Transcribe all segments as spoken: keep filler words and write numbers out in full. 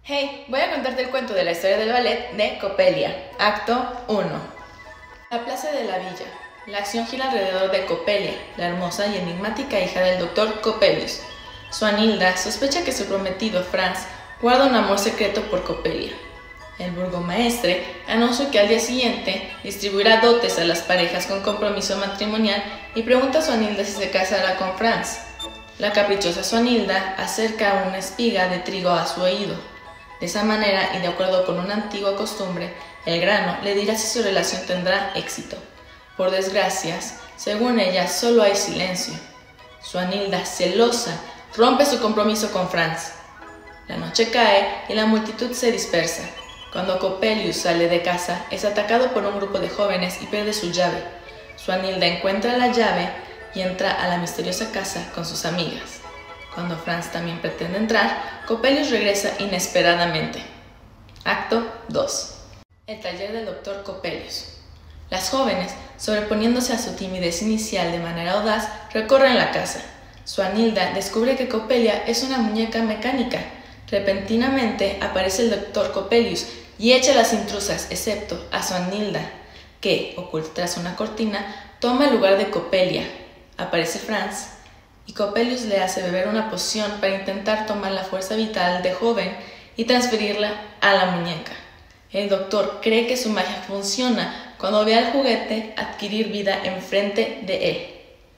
Hey, voy a contarte el cuento de la historia del ballet de Coppelia, acto uno. La plaza de la villa. La acción gira alrededor de Coppelia, la hermosa y enigmática hija del doctor Coppelius. Swanhilda sospecha que su prometido Franz guarda un amor secreto por Coppelia. El burgomaestre anuncia que al día siguiente distribuirá dotes a las parejas con compromiso matrimonial y pregunta a Swanhilda si se casará con Franz. La caprichosa Swanhilda acerca una espiga de trigo a su oído. De esa manera, y de acuerdo con una antigua costumbre, el grano le dirá si su relación tendrá éxito. Por desgracia, según ella, solo hay silencio. Swanhilda, celosa, rompe su compromiso con Franz. La noche cae y la multitud se dispersa. Cuando Coppelius sale de casa, es atacado por un grupo de jóvenes y pierde su llave. Swanhilda encuentra la llave y entra a la misteriosa casa con sus amigas. Cuando Franz también pretende entrar, Coppelius regresa inesperadamente. Acto dos. El taller del doctor Coppelius. Las jóvenes, sobreponiéndose a su timidez inicial de manera audaz, recorren la casa. Swanhilda descubre que Coppelia es una muñeca mecánica. Repentinamente aparece el doctor Coppelius y echa a las intrusas, excepto a Swanhilda, que, oculta tras una cortina, toma el lugar de Coppelia. Aparece Franz y Coppelius le hace beber una poción para intentar tomar la fuerza vital de joven y transferirla a la muñeca. El doctor cree que su magia funciona cuando ve al juguete adquirir vida enfrente de él.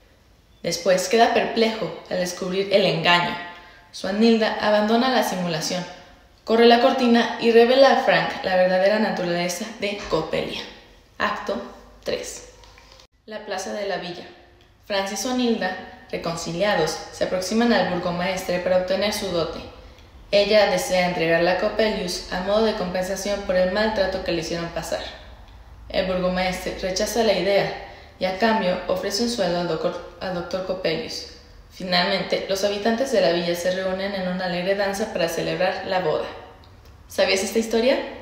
Después queda perplejo al descubrir el engaño. Swanhilda abandona la simulación, corre la cortina y revela a Frank la verdadera naturaleza de Coppelia. Acto tres. La plaza de la villa. Franz y Swanhilda, reconciliados, se aproximan al burgomaestre para obtener su dote. Ella desea entregarla a Coppelius a modo de compensación por el mal trato que le hicieron pasar. El burgomaestre rechaza la idea y a cambio ofrece un sueldo al doctor, al doctor Coppelius. Finalmente, los habitantes de la villa se reúnen en una alegre danza para celebrar la boda. ¿Sabías esta historia?